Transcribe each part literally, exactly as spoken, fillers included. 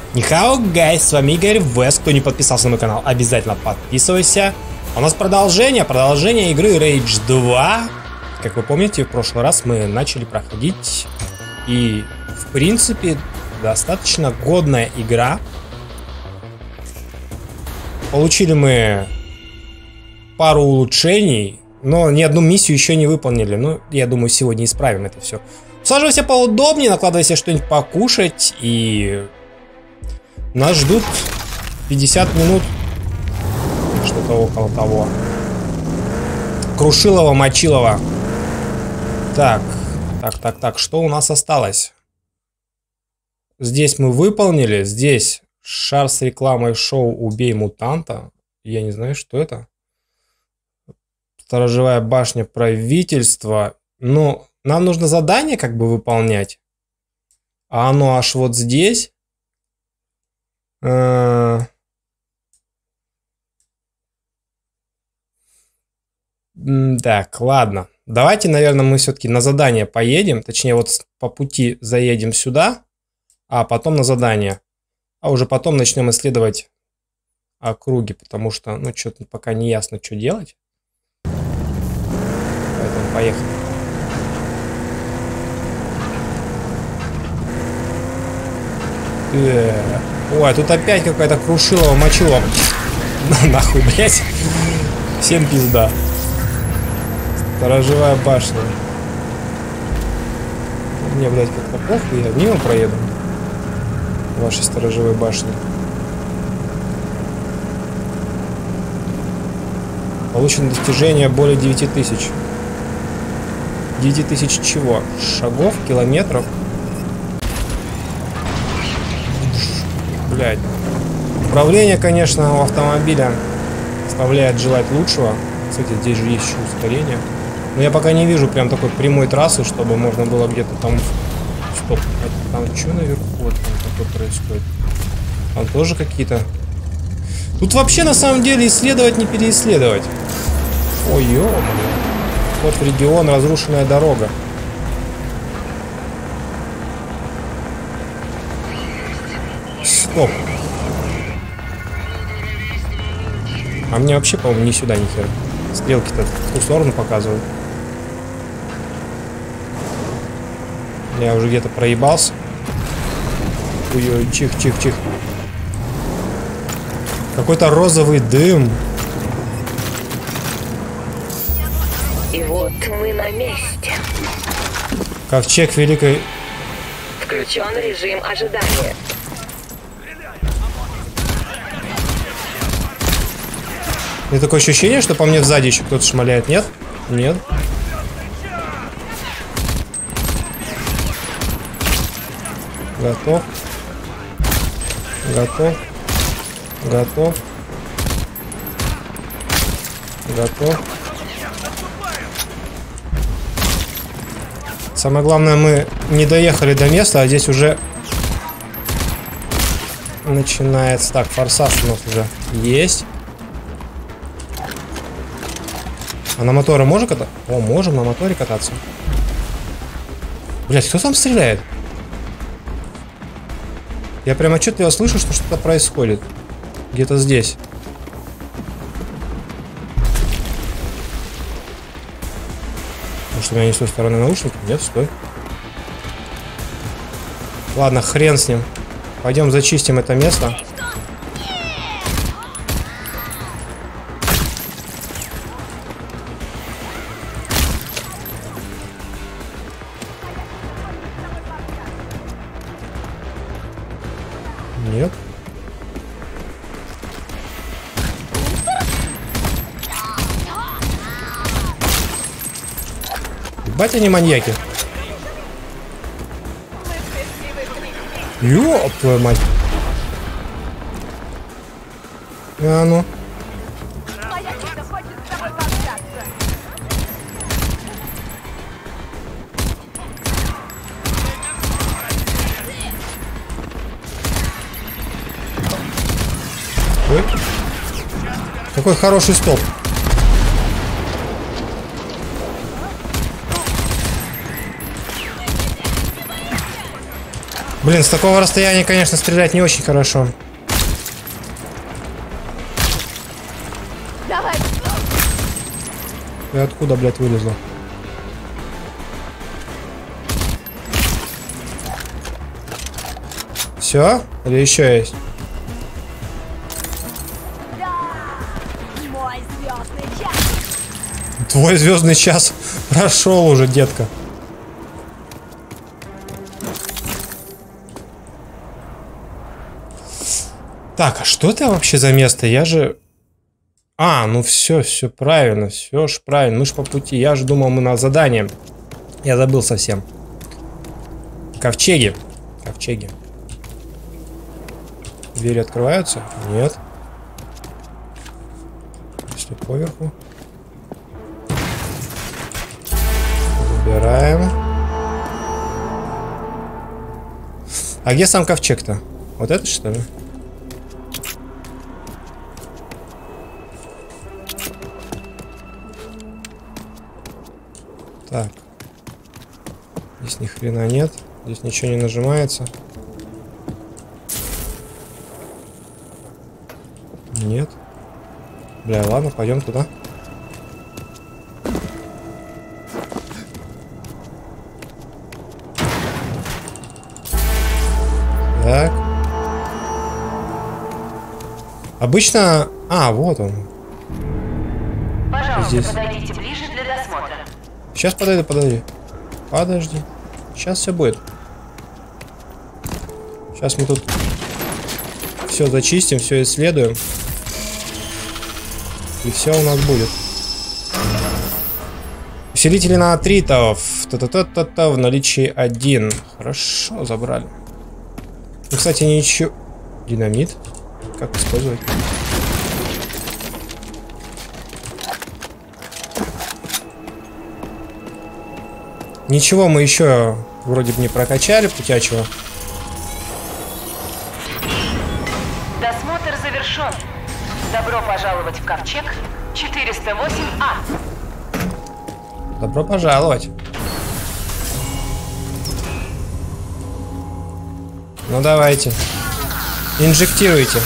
Нихао, гайс, с вами Игорь Вест. Кто не подписался на мой канал, обязательно подписывайся. У нас продолжение, продолжение игры Rage два. Как вы помните, в прошлый раз мы начали проходить. И, в принципе, достаточно годная игра. Получили мы пару улучшений, но ни одну миссию еще не выполнили. Ну, я думаю, сегодня исправим это все. Усаживайся поудобнее, накладывай себе что-нибудь покушать. И нас ждут пятьдесят минут. Что-то около того. Крушилова, Мочилова. Так, так, так, так. Что у нас осталось? Здесь мы выполнили. Здесь шар с рекламой шоу «Убей мутанта». Я не знаю, что это. Сторожевая башня правительства. Но нам нужно задание как бы выполнять. А оно аж вот здесь. Так, ладно. Давайте, наверное, мы все-таки на задание поедем. Точнее, вот по пути заедем сюда, а потом на задание. А уже потом начнем исследовать округи, потому что, ну, что-то пока не ясно, что делать. Поэтому поехали. Э-э. Ой, тут опять какая-то крушилова, мочилова. Нахуй, блять. Всем пизда. Сторожевая башня. Мне, блядь, как-то похуй, я мимо проеду. Вашей сторожевой башни. Получено достижение более девяти тысяч. девяти тысяч чего? Шагов, километров? Блядь. Управление, конечно, у автомобиля оставляет желать лучшего. Кстати, здесь же есть еще ускорение. Но я пока не вижу прям такой прямой трассы, чтобы можно было где-то там... Стоп, а там что наверху вот там такое происходит? Там тоже какие-то... Тут вообще на самом деле исследовать не переисследовать. Ой, ё-моё. Вот в регион, разрушенная дорога. Стоп. А мне вообще, по-моему, ни сюда, ни хера. Стрелки-то в ту сторону показывают. Я уже где-то проебался. Ой-ой, чих-чих-чих. Какой-то розовый дым. И вот мы на месте. Ковчег Великой... Включен режим ожидания. У меня такое ощущение, что по мне сзади еще кто-то шмаляет. Нет? Нет. Готов. Готов. Готов. Готов. Самое главное, мы не доехали до места, а здесь уже начинается. Так, форсаж у нас уже есть. А на моторе можно кататься? О, можем на моторе кататься. Блять, кто там стреляет? Я прям отчетливо слышу, что что-то происходит. Где-то здесь. Может, у меня не с той стороны наушники? Нет, стой. Ладно, хрен с ним. Пойдем зачистим это место. Нет. Ебать, они маньяки. Ёб твою мать. А ну. Ой. Какой хороший стоп. Блин, с такого расстояния, конечно, стрелять не очень хорошо. Давай. Я откуда, блядь, вылезла? Все? Или еще есть? Мой звездный час. Твой звездный час прошел уже, детка. Так, а что это вообще за место? Я же... А, ну все, все правильно, все ж правильно. Мы ж по пути. Я же думал, мы на задание. Я забыл совсем. Ковчеги. Ковчеги. Двери открываются? Нет. Если поверху. Забираем. А где сам ковчег-то? Вот это, что ли? Так. Здесь ни хрена нет. Здесь ничего не нажимается. Нет. Бля, ладно, пойдем туда. Так. Обычно... А, вот он. Пожалуйста, Здесь. подойдите ближе для досмотра. Сейчас подойду, подожди. Подожди. Сейчас все будет. Сейчас мы тут все зачистим, все исследуем. И все у нас будет. Усилители натритов. Та-та-та-та-та. В наличии один. Хорошо, забрали. Ну, кстати, ничего. Динамит. Как использовать? Ничего мы еще вроде бы не прокачали путячего. Досмотр завершен. Добро пожаловать в ковчег четыреста восемь А. Добро пожаловать. Ну давайте. Инжектируйте.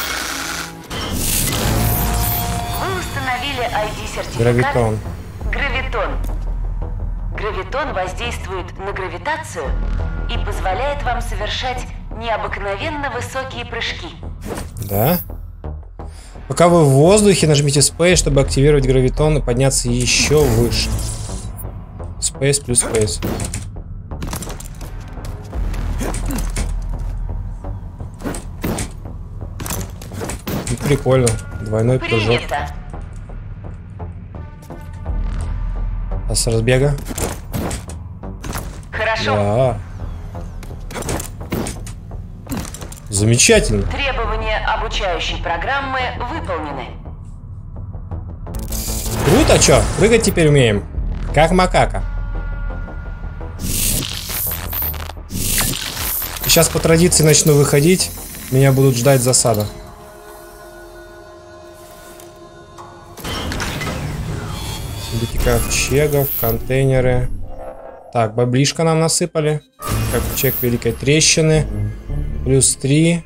Вы установили ай ди-сертификат Гравитон. Гравитон. Гравитон воздействует на гравитацию и позволяет вам совершать необыкновенно высокие прыжки. Да? Пока вы в воздухе, нажмите Space, чтобы активировать гравитон и подняться еще выше. Space плюс Space. Ну, прикольно. Двойной прыжок. Принято. А с разбега? Хорошо. Да. Замечательно. Требования обучающей программы выполнены. Круто, чё? Прыгать теперь умеем. Как макака. Сейчас по традиции начну выходить. Меня будут ждать засада. Синдики ковчегов, контейнеры. Так, баблишко нам насыпали. Ковчег Великой Трещины. Плюс три.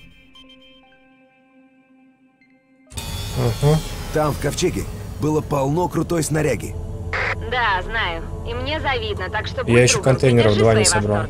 Ага. Там, в ковчеге, было полно крутой снаряги. Да, знаю. И мне завидно, так что... Я еще контейнеров два не собрал.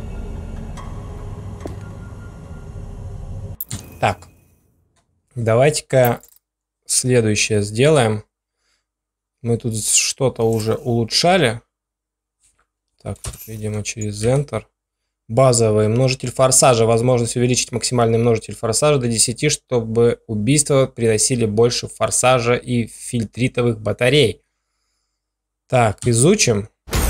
Так. Давайте-ка следующее сделаем. Мы тут что-то уже улучшали. Так, видимо, через Enter. Базовый множитель форсажа. Возможность увеличить максимальный множитель форсажа до десяти, чтобы убийства приносили больше форсажа и фильтритовых батарей. Так, изучим.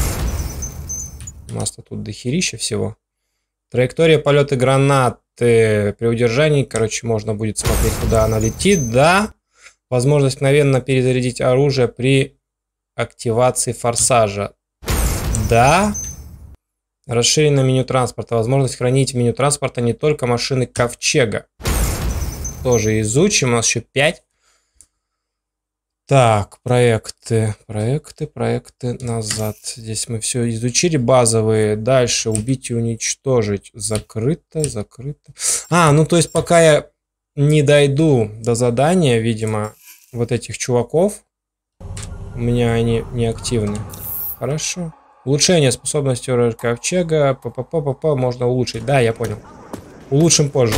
У нас-то тут дохерища всего. Траектория полета гранаты. При удержании, короче, можно будет смотреть, куда она летит. Да. Возможность мгновенно перезарядить оружие при активации форсажа. Да. Расширенное меню транспорта. Возможность хранить в меню транспорта не только машины ковчега. Тоже изучим. У нас еще пять. Так, проекты, проекты, проекты назад. Здесь мы все изучили, базовые. Дальше убить и уничтожить. Закрыто, закрыто. А, ну то есть пока я не дойду до задания, видимо, вот этих чуваков, у меня они не активны. Хорошо. Улучшение способности ковчега. П-п-п-п-п можно улучшить. Да, я понял. Улучшим позже.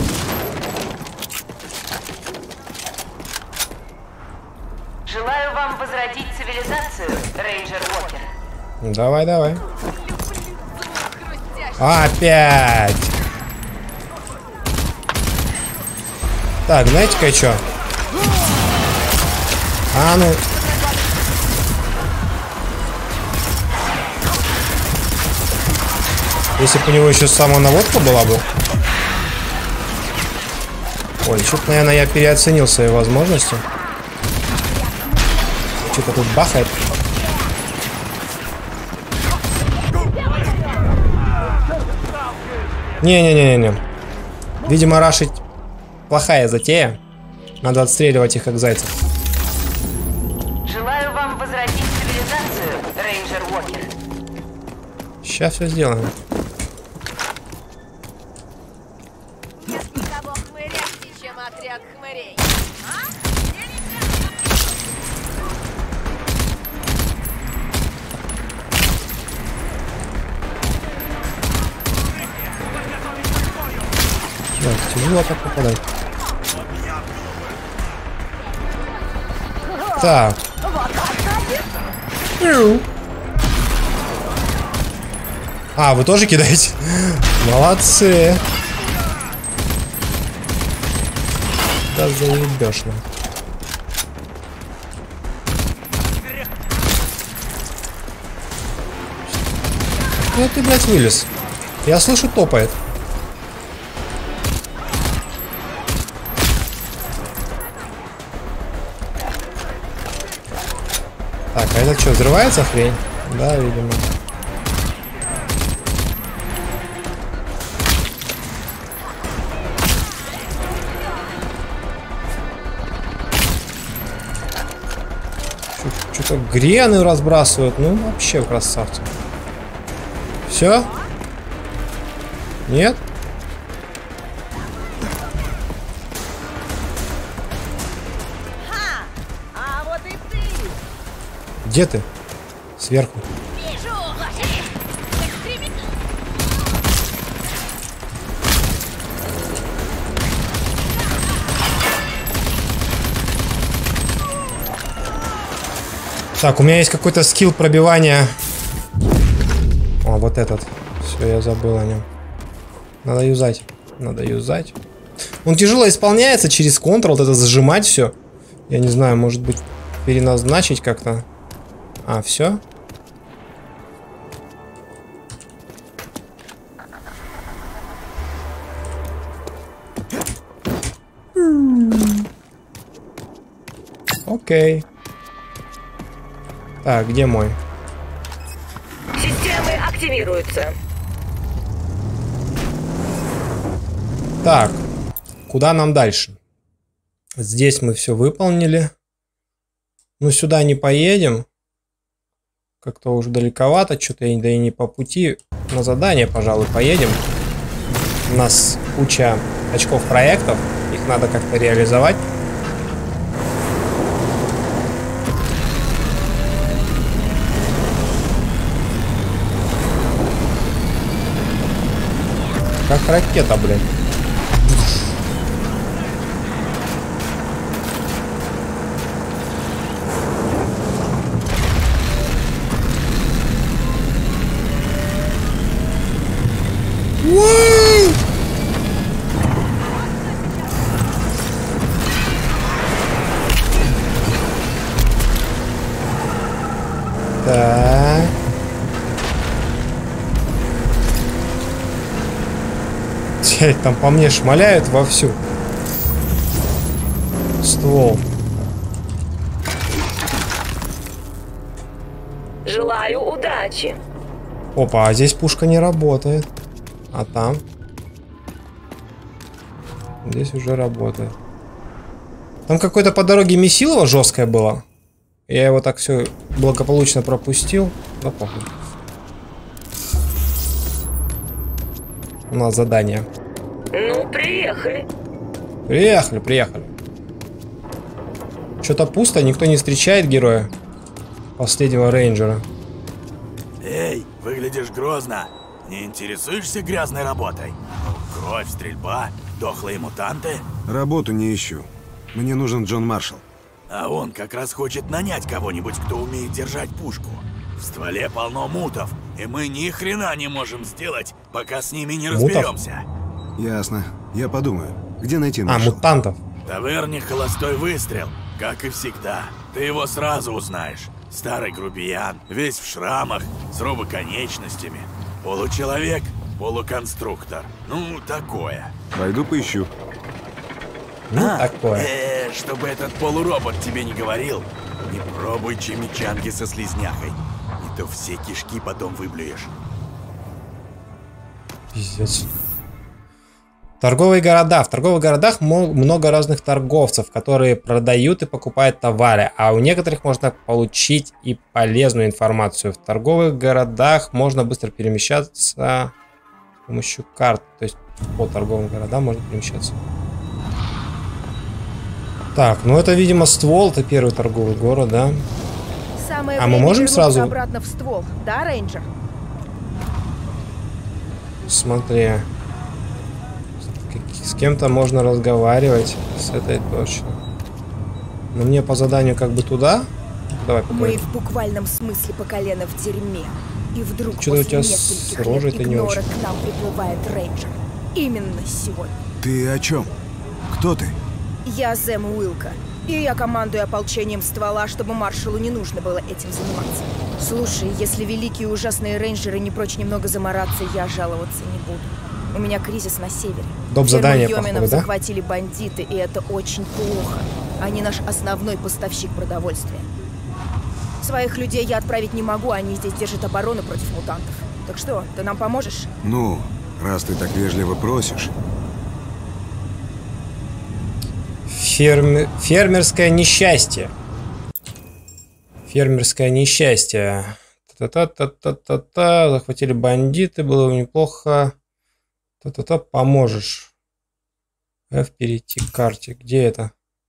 Желаю вам возродить цивилизацию, рейнджер Уокер. Давай, давай. Опять! Так, знаете-ка что? А ну... Если бы у него еще самонаводка была бы. Ой, что-то, наверное, я переоценил свои возможности. Что-то тут бахает. Не-не-не-не. Видимо, рашить плохая затея. Надо отстреливать их как зайцев. Желаю вам возродить цивилизацию, рейнджер Уокер. Сейчас все сделаем. Никого хмырящий, чем отряд хмырей. Да, тяжело так попадать. Так. А, вы тоже кидаете? Молодцы. Да заебешь нам. Ну ты, блядь, вылез. Я слышу, топает. Так, а это что, взрывается хрень? Да, видимо. Что-то грены разбрасывают. Ну, вообще красавцы. Все? Нет? А вот и ты. Где ты? Сверху. Вижу. Так, у меня есть какой-то скилл пробивания. О, вот этот. Все, я забыл о нем. Надо юзать. Надо юзать. Он тяжело исполняется через Ctrl, вот это зажимать все. Я не знаю, может быть, переназначить как-то. А, все? Окей. Так, где мой? Системы активируются. Так, куда нам дальше? Здесь мы все выполнили. Ну, сюда не поедем. Как-то уже далековато, что-то да и не по пути. На задание, пожалуй, поедем. У нас куча очков проектов. Их надо как-то реализовать. Как ракета, блин. Так. Те, там по мне шмаляют вовсю. Ствол. Желаю удачи. Опа, а здесь пушка не работает. А там? Здесь уже работает. Там какое-то по дороге месилово жесткое было. Я его так все благополучно пропустил. Да похуй. У нас задание. Ну, приехали. Приехали, приехали. Что-то пусто, никто не встречает героя последнего рейнджера. Эй, выглядишь грозно. Не интересуешься грязной работой? Кровь, стрельба, дохлые мутанты? Работу не ищу. Мне нужен Джон Маршалл. А он как раз хочет нанять кого-нибудь, кто умеет держать пушку. В стволе полно мутов, и мы ни хрена не можем сделать, пока с ними не Мутов? разберемся. Ясно. Я подумаю. Где найти А, Маршалла? мутантов. В таверне холостой выстрел, как и всегда. Ты его сразу узнаешь. Старый грубиян, весь в шрамах, с робоконечностями. Получеловек, полуконструктор. Ну, такое. Пойду поищу. Ну, А, такое. э, чтобы этот полуробот тебе не говорил, не пробуй чимичанги со слизняхой. Не то все кишки потом выблюешь. Пиздец. Торговые города. В торговых городах много разных торговцев, которые продают и покупают товары, а у некоторых можно получить и полезную информацию. В торговых городах можно быстро перемещаться с помощью карт. То есть по торговым городам можно перемещаться. Так, ну это, видимо, ствол. Это первый торговый город, да? Самое А мы время можем вернуться сразу- обратно в ствол, да, рейнджер? Смотри. С кем-то можно разговаривать. С этой точно. Но мне по заданию как бы туда. Давай Мы поговорим. в буквальном смысле по колено в дерьме. И вдруг Чё-то у после тебя с нескольких лет рожей-то не игнора очень. к нам приплывает рейнджер. Именно сегодня. Ты о чем? Кто ты? Я Зэм Уилка. И я командую ополчением ствола, чтобы маршалу не нужно было этим заниматься. Слушай, если великие и ужасные рейнджеры не прочь немного замораться, я жаловаться не буду. У меня кризис на севере. Доп. задание, Ферму Йоминов походу, да? захватили бандиты, и это очень плохо. Они наш основной поставщик продовольствия. Своих людей я отправить не могу, они здесь держат оборону против мутантов. Так что, ты нам поможешь? Ну, раз ты так вежливо просишь. Ферме... Фермерское несчастье. Фермерское несчастье. Та-та-та-та-та-та. Захватили бандиты, было бы неплохо. Та-та-та, поможешь. F перейти к карте. Где это?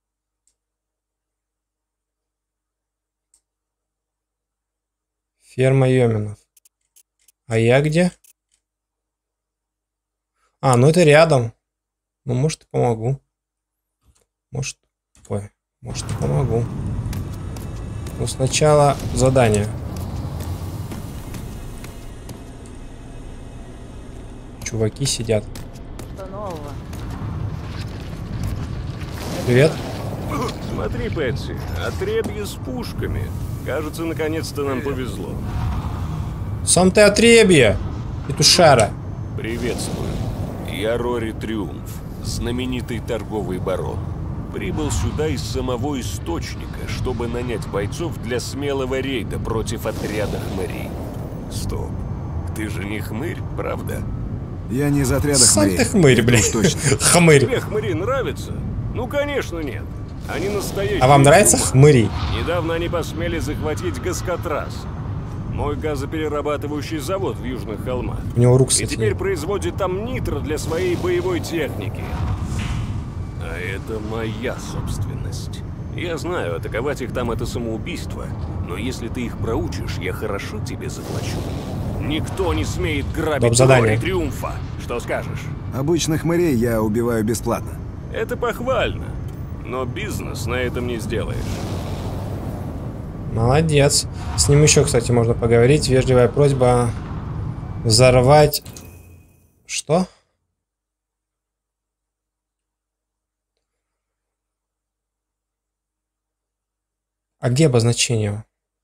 Ферма Йоминов. А я где? А, ну это рядом. Ну, может, и помогу. Может, ой, может, и помогу. Но сначала задание. Чуваки сидят. Что нового? Привет. Смотри, Пэтси, отребье с пушками. Кажется, наконец-то нам повезло. Сам ты отребье, петушара. Приветствую. Я Рори Триумф, знаменитый торговый барон. Прибыл сюда из самого источника, чтобы нанять бойцов для смелого рейда против отряда хмырей. Стоп. Ты же не хмырь, правда? Я не из отряда Сам хмырей. ты хмырь, Это блядь. уж точно. Хмырь. Тебе хмыри нравятся? Ну, конечно, нет. Они настоящие. А вам нравится ума. хмыри? Недавно они посмели захватить Гаскатрас. Мой газоперерабатывающий завод в Южных холмах. У него рук, И кстати, теперь нет. производит там нитро для своей боевой техники. А это моя собственность. Я знаю, атаковать их там это самоубийство, но если ты их проучишь, я хорошо тебе заплачу. Никто не смеет грабить Доп-задание. Рори Триумфа. Что скажешь? Обычных хмырей я убиваю бесплатно. Это похвально, но бизнес на этом не сделаешь. Молодец. С ним еще, кстати, можно поговорить. Вежливая просьба взорвать... Что? А где обозначение?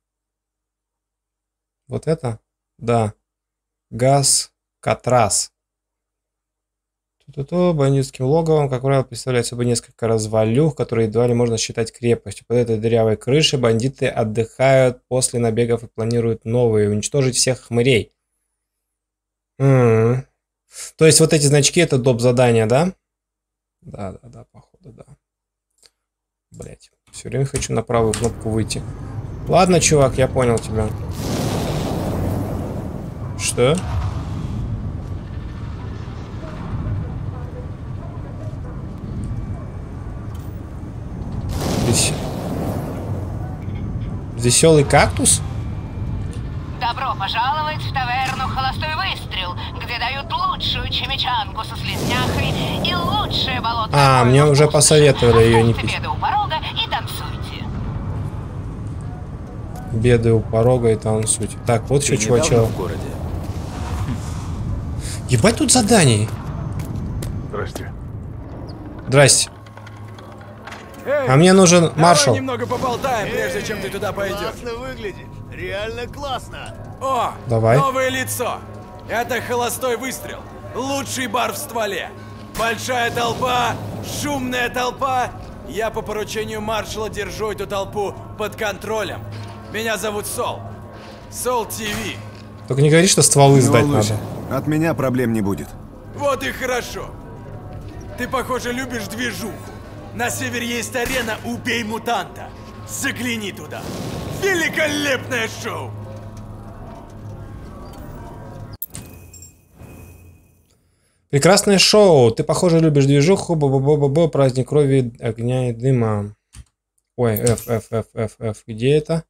Вот это? Да. Газ Катрас. Ту-ту-ту, бандитским логовом, как правило, представляет собой несколько развалюх, которые едва ли можно считать крепостью. Под этой дырявой крышей бандиты отдыхают после набегов и планируют новые. Уничтожить всех хмырей. М-м-м. То есть вот эти значки — это доп. Задания, да? Да-да-да, походу, да. Блять, все время хочу на правую кнопку выйти. Ладно, чувак, я понял тебя. Что? Вес... Веселый кактус? Добро пожаловать в таверну «Холостой выстрел», где дают лучшую чимичанку со слизняхой и лучшее болотное. А, мне уже посоветовали ее не пить. Беды у порога и танцуйте. Беды у порога и танцуйте. Так, вот еще чувачок. в городе? Ебать тут заданий. Здрасте. Здрасте. Эй, А мне нужен маршал. Давай немного поболтаем, прежде чем ты туда пойдешь. Классно выглядишь. Реально классно. О, Давай. новое лицо. Это «Холостой выстрел». Лучший бар в стволе. Большая толпа, шумная толпа. Я по поручению маршала держу эту толпу под контролем. Меня зовут Сол. Сол ти ви. Только не говори, что стволы Не сдать волнуйся, надо. от меня проблем не будет. Вот и хорошо. Ты, похоже, любишь движуху. На севере есть арена «Убей мутанта». Загляни туда. Великолепное шоу! Прекрасное шоу. Ты, похоже, любишь движуху. Бо-бо-бо-бо-бо. Праздник крови, огня и дыма. Ой, F, F, F, F, F. Где это?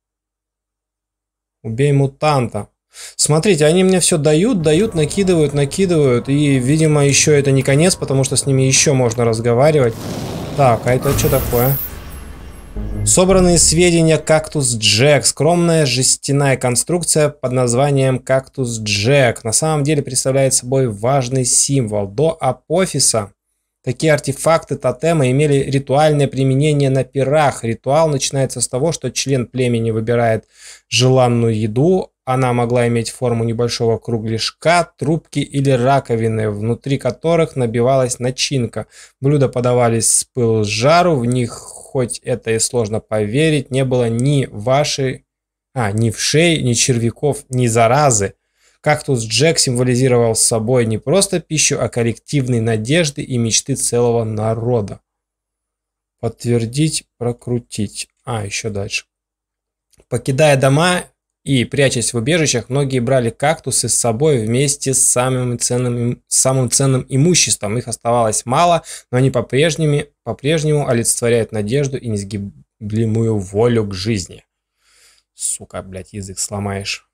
Убей мутанта. Смотрите, они мне все дают, дают, накидывают, накидывают. И, видимо, еще это не конец, потому что с ними еще можно разговаривать. Так, а это что такое? Собранные сведения «Кактус Джек». Скромная жестяная конструкция под названием «Кактус Джек». На самом деле представляет собой важный символ. До Апофиса такие артефакты тотема имели ритуальное применение на пирах. Ритуал начинается с того, что член племени выбирает желанную еду. Она могла иметь форму небольшого кругляшка, трубки или раковины, внутри которых набивалась начинка. Блюда подавались с пылу с жару, в них, хоть это и сложно поверить, не было ни вашей, а, ни вшей, ни червяков, ни заразы. Кактус Джек символизировал собой не просто пищу, а коллективные надежды и мечты целого народа. Подтвердить, прокрутить. А, еще дальше. Покидая дома и прячась в убежищах, многие брали кактусы с собой вместе с самым ценным, самым ценным имуществом. Их оставалось мало, но они по-прежнему, по-прежнему олицетворяют надежду и несгибаемую волю к жизни. Сука, блядь, язык сломаешь.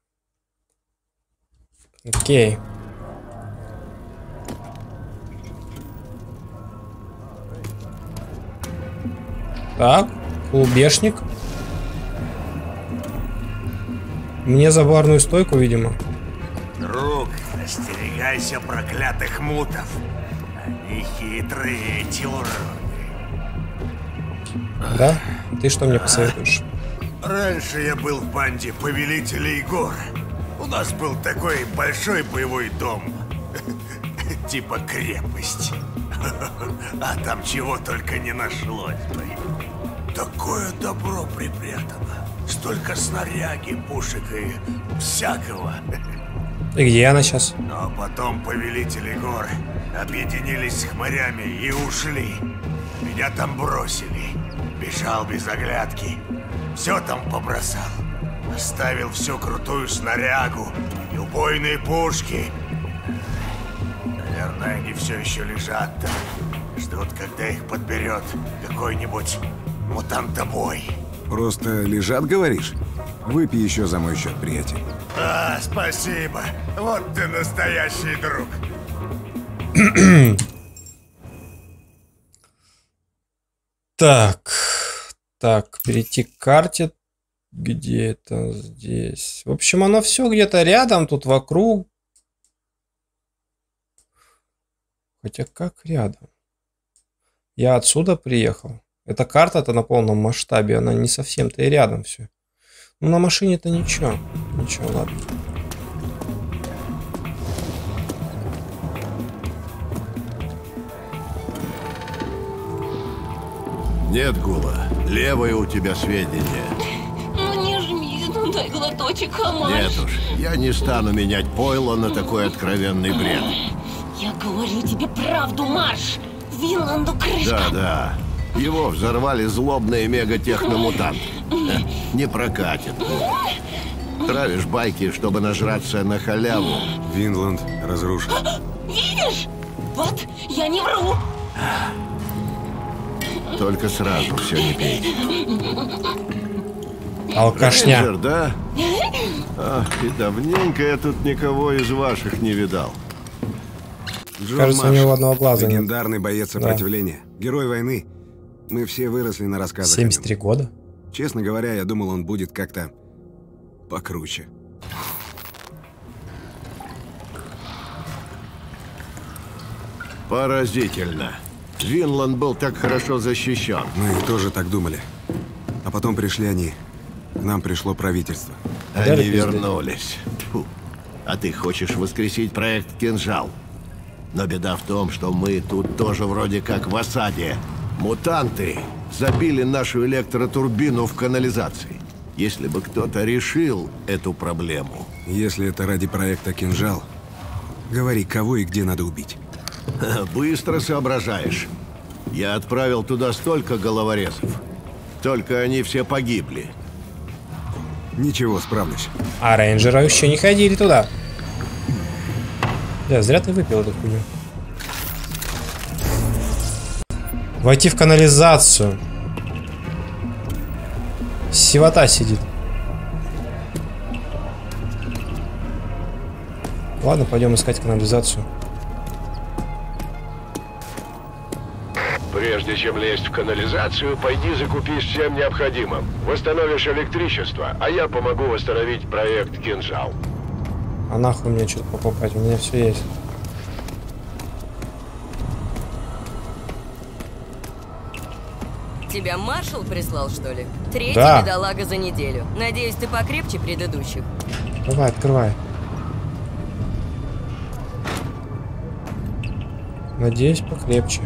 Окей. Так, клубешник. Мне за барную стойку, видимо. Друг, остерегайся проклятых мутов. Они хитрые, эти уроды. Да? Ты что мне посоветуешь? Раньше я был в банде Повелителей гор. У нас был такой большой боевой дом. Типа крепость. А там чего только не нашлось. Такое добро припрятано. Столько снаряги, пушек и всякого. И где она сейчас? Но потом Повелители гор объединились с хмырями и ушли. Меня там бросили. Бежал без оглядки. Все там побросал. Оставил всю крутую снарягу и убойные пушки. Наверное, они все еще лежат там. Ждут, когда их подберет какой-нибудь мутантобой. Просто лежат, говоришь? Выпей еще за мой счет, приятель. А, спасибо. Вот ты настоящий друг. Так, так, перейти к карте. Где это? Здесь. В общем, оно все где-то рядом, тут вокруг. Хотя как рядом? Я отсюда приехал. Эта карта-то на полном масштабе, она не совсем-то и рядом все. Ну, на машине-то ничего. Ничего, ладно. Нет, Гула. Левое у тебя сведения. Ну не жми, ну дай глоточек, Хамаш. Нет уж, я не стану менять пойло на такой откровенный бред. Я говорю тебе правду, Марш. Винланду крышка. Да, да. Его взорвали злобные мегатехномутанты. Не прокатит. Травишь байки, чтобы нажраться на халяву. Винланд разрушен. Видишь? Вот, я не вру. Только сразу все не пейте. Алкашня. Рейнджер, да? Ах, и давненько я тут никого из ваших не видал. Джон Кажется, у Маршалл, него одного глаза нет. легендарный боец сопротивления, да. Герой войны. Мы все выросли на рассказах. семьдесят три года. Честно говоря, я думал, он будет как-то покруче. Поразительно. Винланд был так хорошо защищен. Мы тоже так думали. А потом пришли они. К нам пришло правительство. Они вернулись. Фу. А ты хочешь воскресить проект «Кинжал». Но беда в том, что мы тут тоже вроде как в осаде. Мутанты забили нашу электротурбину в канализации. Если бы кто-то решил эту проблему... Если это ради проекта «Кинжал», говори, кого и где надо убить. Быстро соображаешь. Я отправил туда столько головорезов. Только они все погибли. Ничего, справлюсь. А рейнджеры еще не ходили туда. Да, зря ты выпил эту хуйню. Войти в канализацию. Сивота сидит. Ладно, пойдем искать канализацию. Прежде чем лезть в канализацию, пойди закупись всем необходимым. Восстановишь электричество, а я помогу восстановить проект «Кинжал». А нахуй мне что-то покупать? У меня все есть. Тебя маршал прислал, что ли? Третий Да. бедолага за неделю. Надеюсь, ты покрепче предыдущих. Давай, открывай. Надеюсь, покрепче.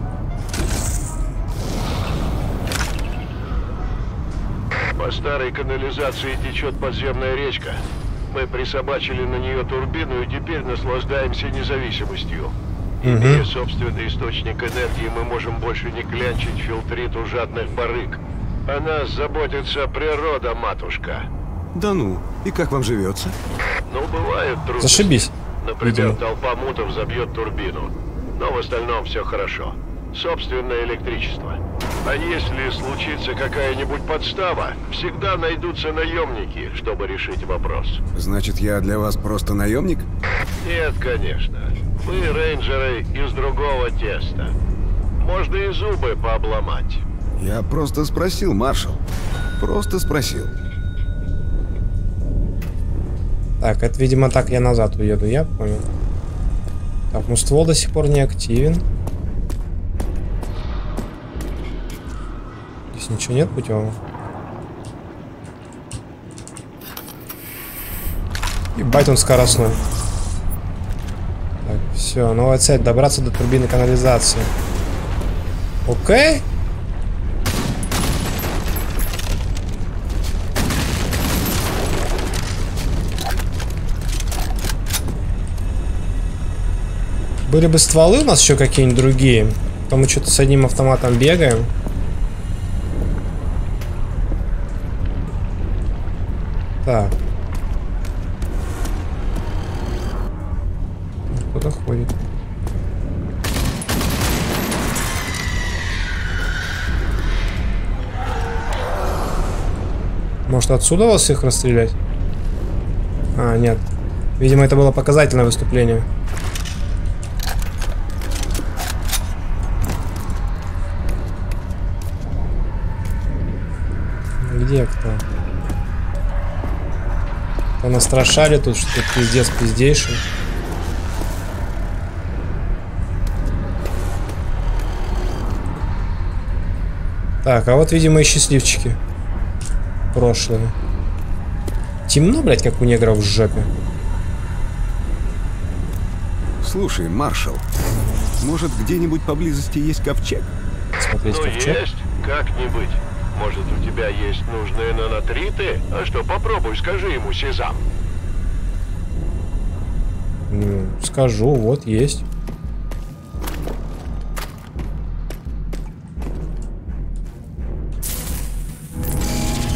По старой канализации течет подземная речка. Мы присобачили на нее турбину и теперь наслаждаемся независимостью. Имея Угу. собственный источник энергии, мы можем больше не клянчить филтриту жадных барыг. О нас заботится природа, матушка. Да ну, и как вам живется? Ну, бывают трудности. Зашибись. Например, Видимо. толпа мутов забьет турбину. Но в остальном все хорошо. Собственное электричество. А если случится какая-нибудь подстава, всегда найдутся наемники, чтобы решить вопрос. Значит, я для вас просто наемник? Нет, конечно. Мы рейнджеры из другого теста. Можно и зубы пообломать. Я просто спросил, маршал. Просто спросил. Так, это, видимо, так я назад уеду, я понял. Так, ну ствол до сих пор не активен. Здесь ничего нет путевого. Ебать, он скоростной. Так, все, новая цель. Добраться до турбины канализации. Окей. Были бы стволы у нас еще какие-нибудь другие, то мы что-то с одним автоматом бегаем. Так. Кто-то ходит. Может, отсюда вас их расстрелять? А, нет. Видимо, это было показательное выступление. Где кто? То настрашали тут, что пиздец пиздейший. Так, а вот, видимо, и счастливчики. Прошлые. Темно, блядь, как у негров в жопе. Слушай, маршал, может, где-нибудь поблизости есть ковчег? Смотреть Ну, ковчег. есть, как-нибудь. Может, у тебя есть нужные нанотриты? А что, попробуй, скажи ему, Сезам. Ну, скажу, вот есть.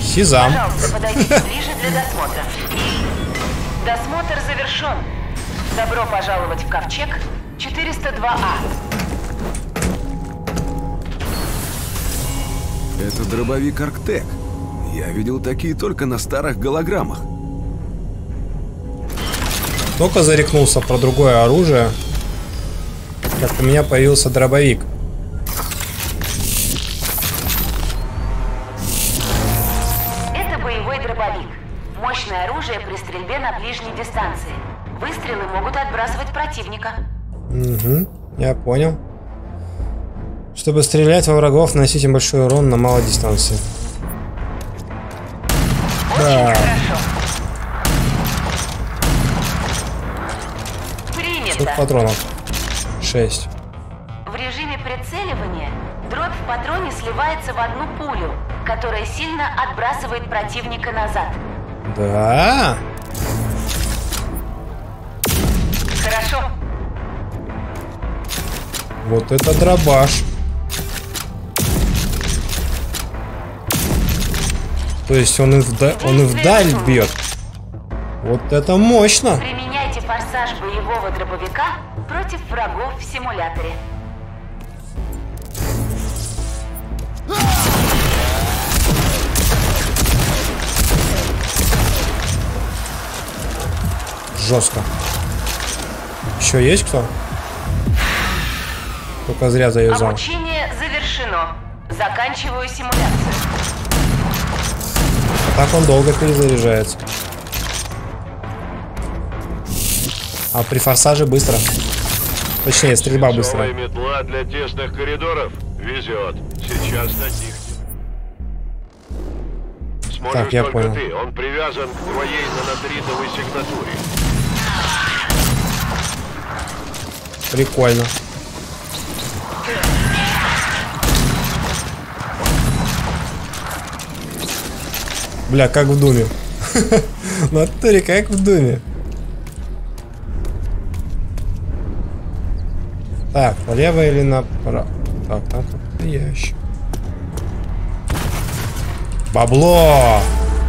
Сизам. Пожалуйста, подойдите ближе для досмотра. Досмотр завершен. Добро пожаловать в Ковчег четыреста два А. Это дробовик Арктек. Я видел такие только на старых голограммах. Только зарекнулся про другое оружие, как у меня появился дробовик. Это боевой дробовик. Мощное оружие при стрельбе на ближней дистанции. Выстрелы могут отбрасывать противника. Угу, я понял. Чтобы стрелять во врагов, наносить им большой урон на малой дистанции. Очень да. хорошо. Принято. Сколько патронов? Шесть. В режиме прицеливания дробь в патроне сливается в одну пулю, которая сильно отбрасывает противника назад. Да. Хорошо. Вот это дробаш. То есть он и, вда... он и вдаль бьет. Вот это мощно. Применяйте форсаж боевого дробовика против врагов в симуляторе. Жестко. Еще есть кто? Только зря заюзал. Обучение завершено. Заканчиваю симуляцию. Так он долго перезаряжается. А при форсаже быстро. Точнее, стрельба быстрая. Новая метла для тесных коридоров. Везет. Сейчас натихнет. Сможешь Так, я только понял. ты. Он привязан к твоей нанотритовой сигнатуре. Прикольно. Бля, как в Думе. В натуре, как в Думе. Так, налево или направо? Так, там какой-то ящик. Бабло!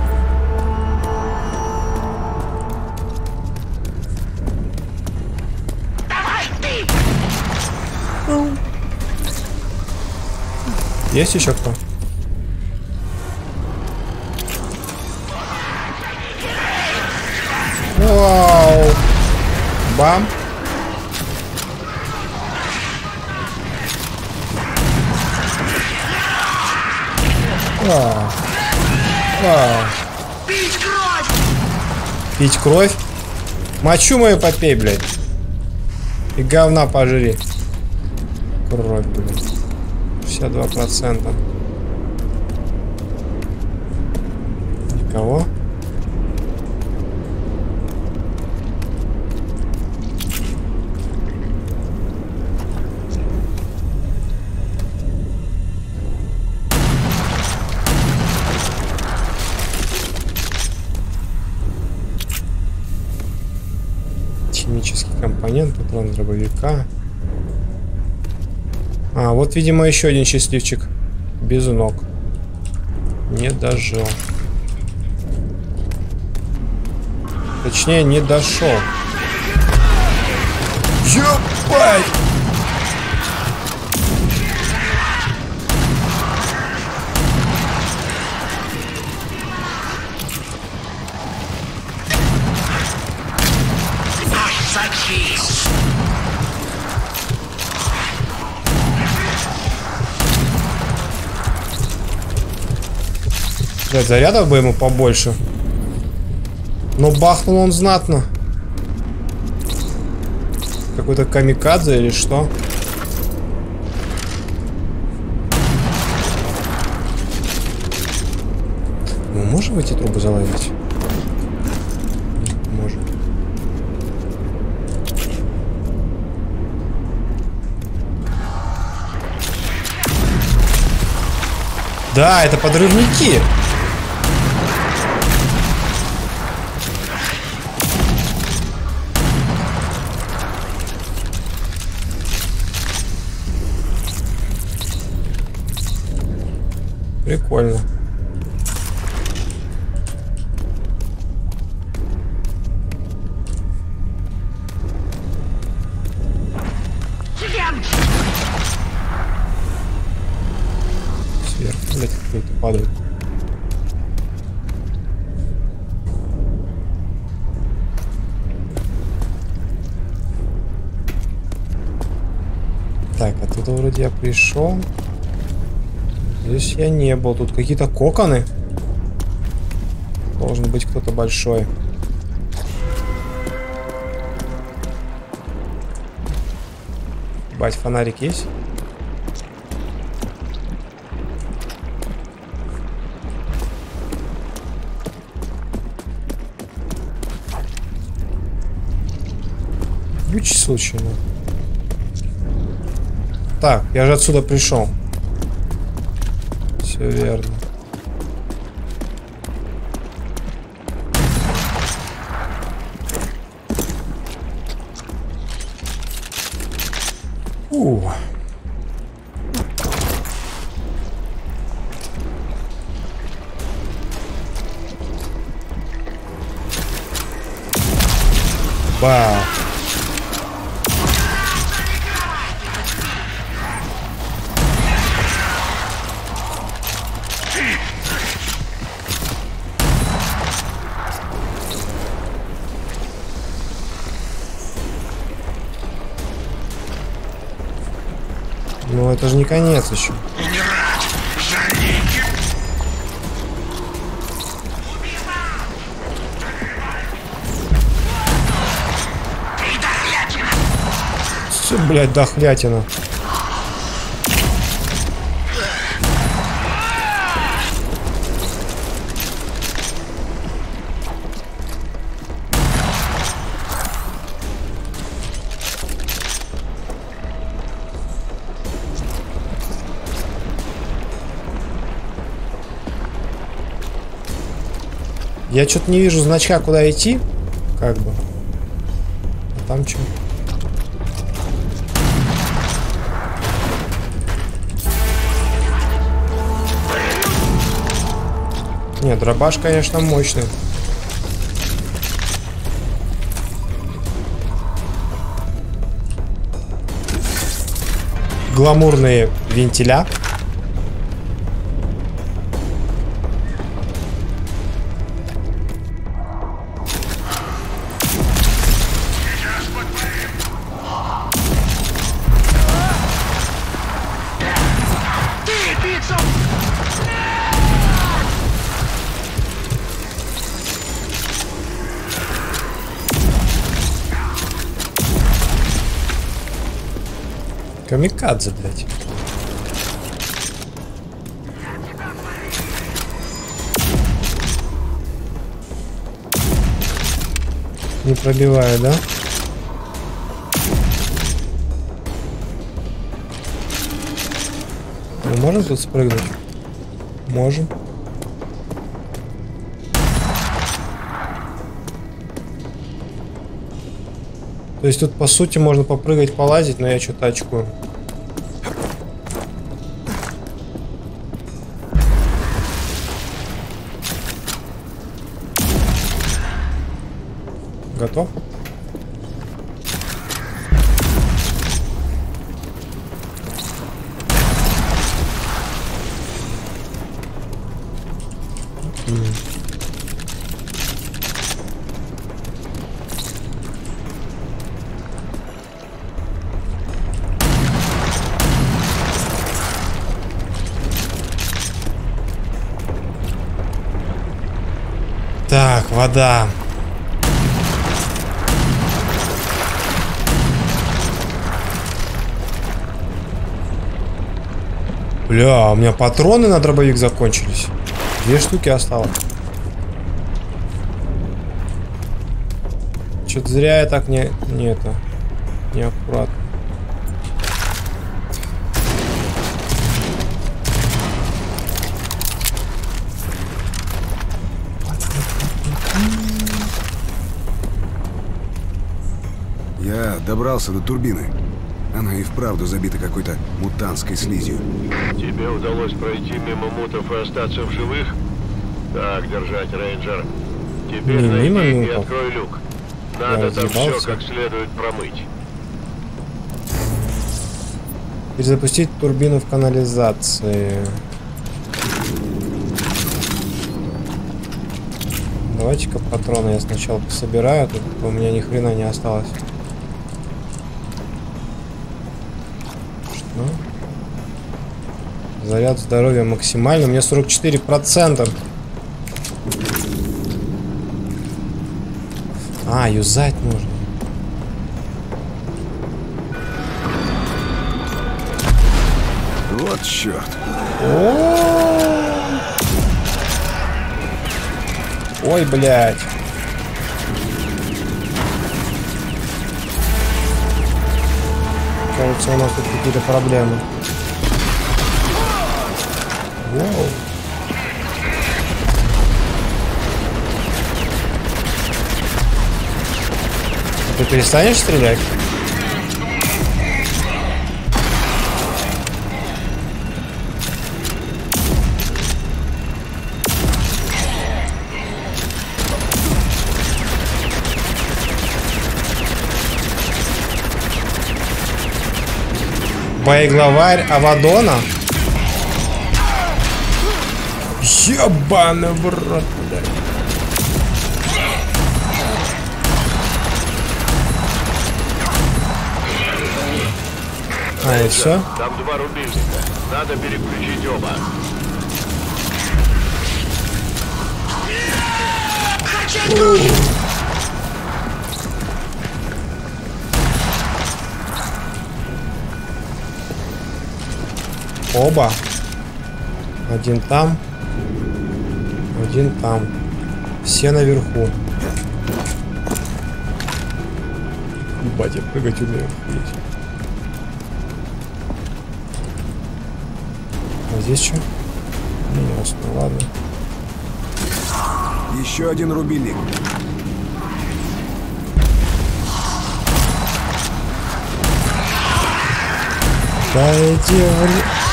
Есть еще кто? Вау! Бам! Вау! Вау! Пить кровь! Пить кровь? Мочу мою попей, блядь. И говна пожри. Кровь, блядь. шестьдесят два процента. Никого? Химический компонент, патрон дробовика. А, вот, видимо, еще один счастливчик. Без ног. Не дожил. Точнее, не дошел. Ебать! Блядь, зарядов бы ему побольше. Но бахнул он знатно. Какой-то камикадзе или что? Мы можем эти трубы заловить? Можем. Да, это подрывники. Прикольно. блядь, какой-то падает. Так, оттуда вроде я пришел. Здесь я не был. Тут какие-то коконы. Должен быть кто-то большой. Бать, фонарик есть? Ключ случайно. Так, я же отсюда пришел. Все верно. У. Вау. Ну это же не конец еще. Все, блядь, дохлятина. Я что-то не вижу значка, куда идти. Как бы. А там что? Нет, дробаш, конечно, мощный. Гламурные вентиля. Камикадзе, блядь. Не пробиваю, да? Мы можем тут спрыгнуть? Можем. То есть тут по сути можно попрыгать, полазить, но я что-то очкую. Готов? Так, вода. Бля, у меня патроны на дробовик закончились. Две штуки осталось. Что-то зря я так не, не это, не аккуратно. Я добрался до турбины. Она и вправду забита какой-то мутантской слизью. Тебе удалось пройти мимо мутов и остаться в живых? Так держать, рейнджер. Теперь не найди и открой люк. Надо Я там все разъебался. как следует промыть. Перезапустить турбину в канализации. Давайте-ка патроны я сначала пособираю, тут у меня ни хрена не осталось. Что? Заряд здоровья максимальный, у меня сорок четыре процента. А, юзать можно. Вот черт. Ой, блядь. Кажется, у нас тут какие-то проблемы. Воу. Ты перестанешь стрелять? Боеглаварь Авадона? Ебаный в рот, блядь. А, и все? Там два рубильника. Надо переключить оба. Оба. Один там. Один там. Все наверху. Ебать, я прыгать умею. А здесь что? Не ясно, ладно. Еще один рубильник. Да иди в...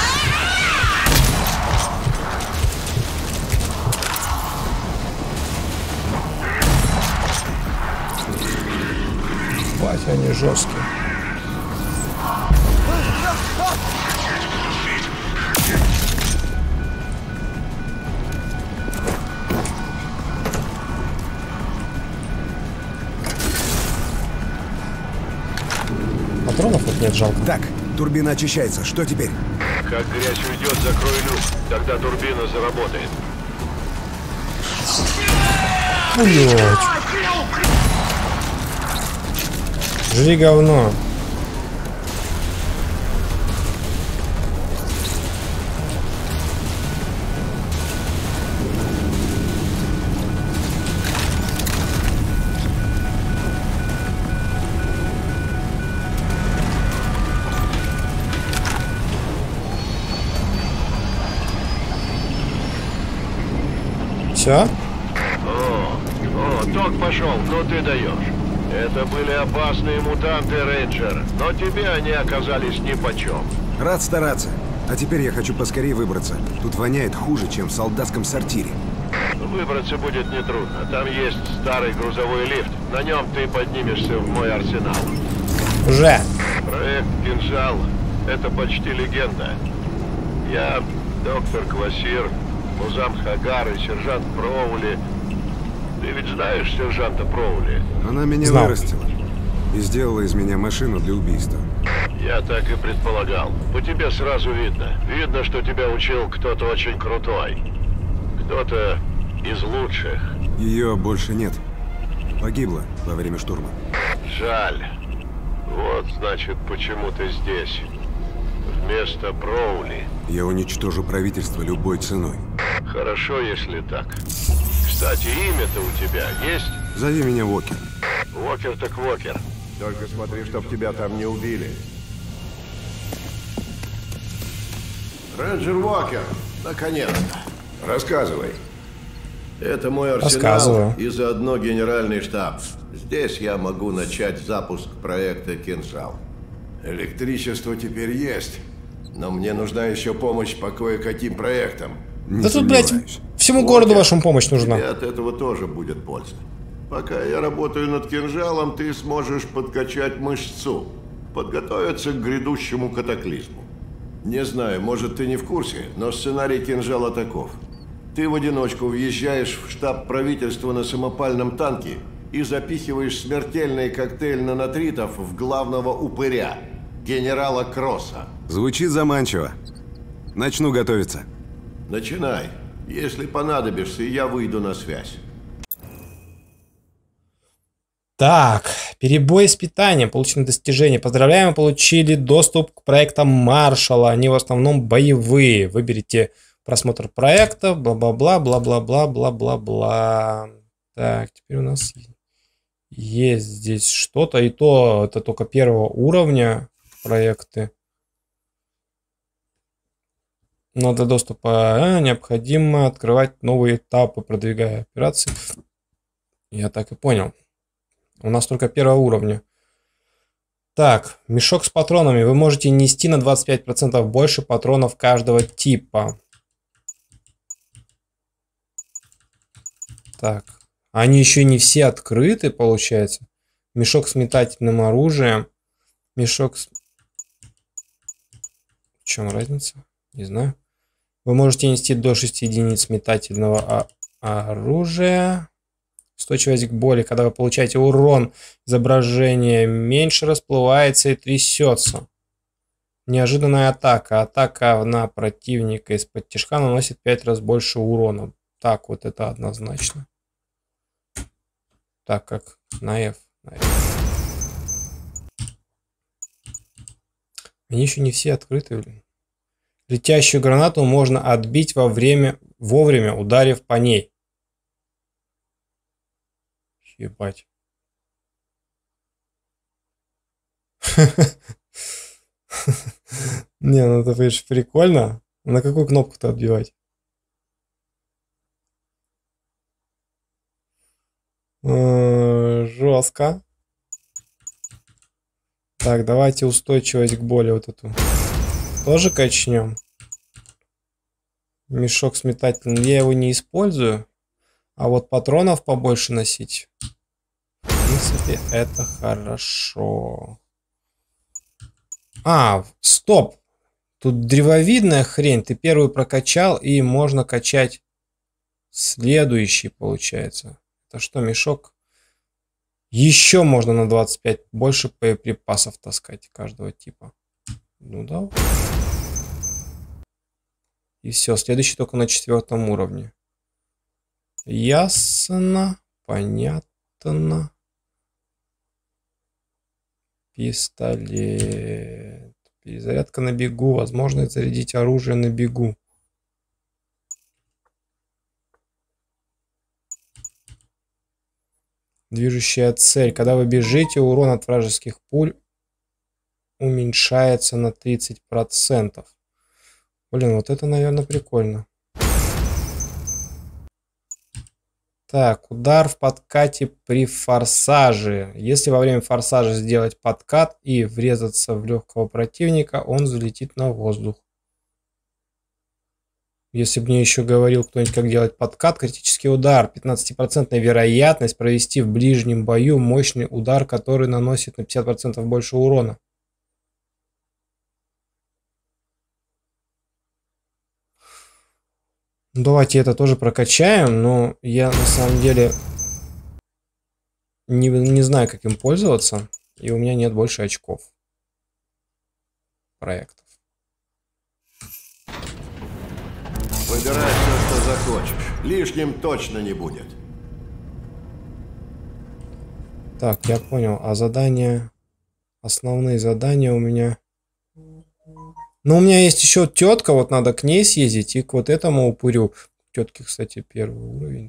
Бать, они жесткие. Патронов вот нет, жалко. Так, турбина очищается. Что теперь? Как грязь уйдет, закрой люк. Тогда турбина заработает. Блять. Жри говно. Все? О, о, ток пошел, ну ты даешь. Это были опасные мутанты, Рейнджер, но тебе они оказались нипочем. Рад стараться. А теперь я хочу поскорее выбраться. Тут воняет хуже, чем в солдатском сортире. Выбраться будет нетрудно. Там есть старый грузовой лифт. На нем ты поднимешься в мой арсенал. Уже. Проект «Кинжал» — это почти легенда. Я доктор Квасир, Музам Хагар и сержант Проули. Ты ведь знаешь сержанта Проули? Она меня Знал. вырастила и сделала из меня машину для убийства. Я так и предполагал. По тебе сразу видно. Видно, что тебя учил кто-то очень крутой. Кто-то из лучших. Ее больше нет. Погибла во время штурма. Жаль. Вот, значит, почему ты здесь. Вместо Проули. Я уничтожу правительство любой ценой. Хорошо, если так. Кстати, имя-то у тебя есть? Зови меня Уокер. Уокер так Уокер. Только смотри, чтоб тебя там не убили. Рейнджер Уокер, наконец-то. Рассказывай. Это мой арсенал и заодно генеральный штаб. Здесь я могу начать запуск проекта «Кинжал». Электричество теперь есть, но мне нужна еще помощь по кое-каким проектам. Не да тут, блядь, всему городу вашему помощь нужна. И от этого тоже будет польза. Пока я работаю над кинжалом, ты сможешь подкачать мышцу, подготовиться к грядущему катаклизму. Не знаю, может, ты не в курсе, но сценарий кинжала таков. Ты в одиночку въезжаешь в штаб правительства на самопальном танке и запихиваешь смертельный коктейль нанотритов в главного упыря, генерала Кросса. Звучит заманчиво. Начну готовиться. Начинай. Если понадобишься, я выйду на связь. Так, перебой с питанием, получены достижения. Поздравляем, получили доступ к проектам Маршалла. Они в основном боевые. Выберите просмотр проекта, бла-бла-бла, бла-бла-бла, бла-бла-бла. Так, теперь у нас есть здесь что-то. И то это только первого уровня проекты. Но для доступа а, необходимо открывать новые этапы, продвигая операции. Я так и понял. У нас только первого уровня. Так, мешок с патронами. Вы можете нести на двадцать пять процентов больше патронов каждого типа. Так, они еще не все открыты, получается. Мешок с метательным оружием. Мешок с... В чем разница? Не знаю. Вы можете нести до шести единиц метательного оружия. Устойчивость к боли. Когда вы получаете урон, изображение меньше расплывается и трясется. Неожиданная атака. Атака на противника из-под тишка наносит пять раз больше урона. Так, вот это однозначно. Так, как на F. На F. Они еще не все открыты, блин. Летящую гранату можно отбить во время, вовремя ударив по ней. Ебать. Не, ну это, конечно, прикольно. На какую кнопку-то отбивать? Жестко. Так, давайте устойчивость к боли вот эту тоже качнем. Мешок с метательным. Я его не использую. А вот патронов побольше носить. В принципе, это хорошо. А, стоп. Тут древовидная хрень. Ты первый прокачал, и можно качать следующий, получается. Это что, мешок? Еще можно на двадцать пять больше боеприпасов таскать каждого типа. Ну да. И все, следующий только на четвертом уровне. Ясно, понятно. Пистолет. Перезарядка на бегу. Возможность зарядить оружие на бегу. Движущая цель. Когда вы бежите, урон от вражеских пуль уменьшается на тридцать процентов. Блин, вот это, наверное, прикольно. Так, удар в подкате при форсаже. Если во время форсажа сделать подкат и врезаться в легкого противника, он взлетит на воздух. Если бы мне еще говорил кто-нибудь, как делать подкат, критический удар. пятнадцатипроцентная вероятность провести в ближнем бою мощный удар, который наносит на пятьдесят процентов больше урона. Давайте это тоже прокачаем, но я на самом деле не, не знаю, как им пользоваться, и у меня нет больше очков проектов. Выбирай все, что захочешь. Лишним точно не будет. Так, я понял. А задания, основные задания у меня... Но у меня есть еще тетка, вот надо к ней съездить и к вот этому упырю. Тетки, кстати, первый уровень.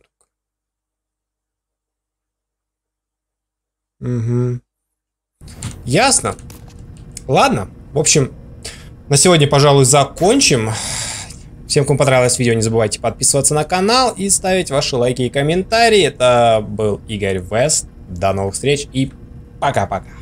Угу. Ясно. Ладно. В общем, на сегодня, пожалуй, закончим. Всем, кому понравилось видео, не забывайте подписываться на канал и ставить ваши лайки и комментарии. Это был Игорь Вест. До новых встреч и пока-пока.